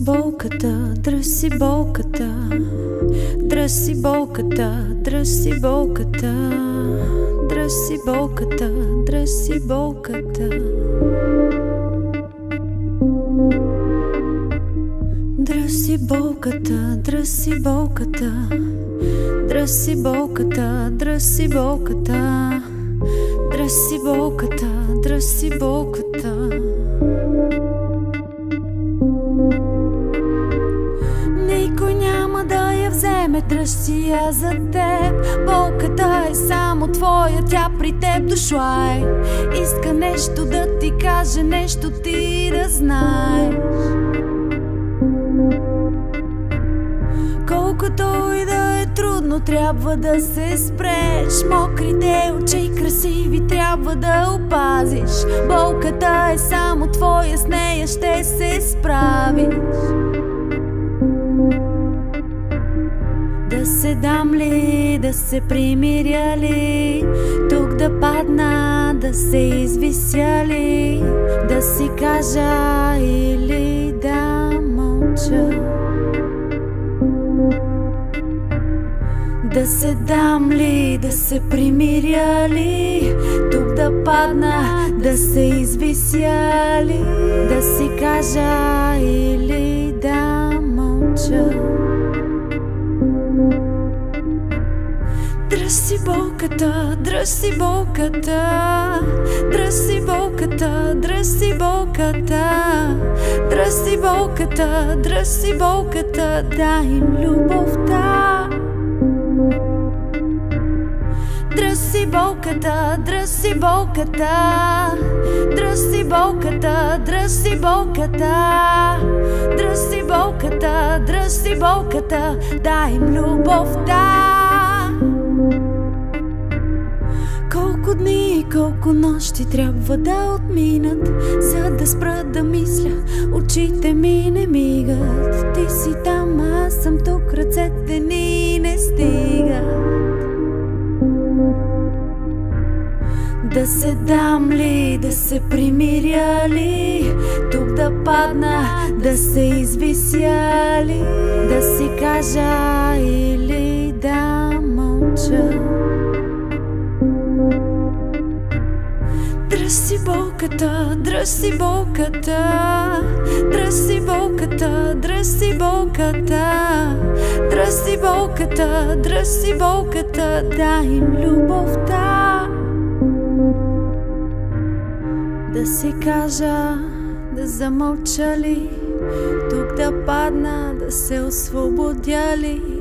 болката, дръж си болката, дръж си болката, дръж си болката, дръж си болката, дръж си болката. Дръж си болката, дръж си болката, дръж си болката, дръж си болката, дръж си болката, дръж си болката. Никой няма да я вземе, дръж си я за теб. Болката е само твоя, тя при теб дошла е. Иска нещо да ти каже, нещо ти да знаеш. Колкото и да е трудно, трябва да се спреш. Мокрите очи красиви трябва да опазиш. Болката е само твоя, с нея ще се справиш. Да се дам ли, да се примиря ли, тук да падна, да се извися ли, да си кажа или да мълча. Да се дам ли, да се примиря ли, тук да падна, да се извися ли, да си кажа или да мълча. Дръж си болката, дръж си болката, дръж си болката, дръж си болката, дръж си болката, дръж си болката, дай им любовта. Дръж си болката, дръж си болката, дръж си болката, дръж си болката, дръж си болката, дръж си болката, дай им любовта. Колко дни и колко нощи трябва да отминат, за да спра да мисля, очите ми не мигат. Ти си там, аз съм тук, ръцете ни не стигат. Да се дам ли, да се примиря ли, тук да падна, да се извися ли, да си кажа или да мълча. Дръж си болката, дръж си болката, дръж си болката, дръж си болката, дръж си болката, дръж си болката, дай им любовта. Да си кажа, да замълча ли, тук да падна, да се освободя ли,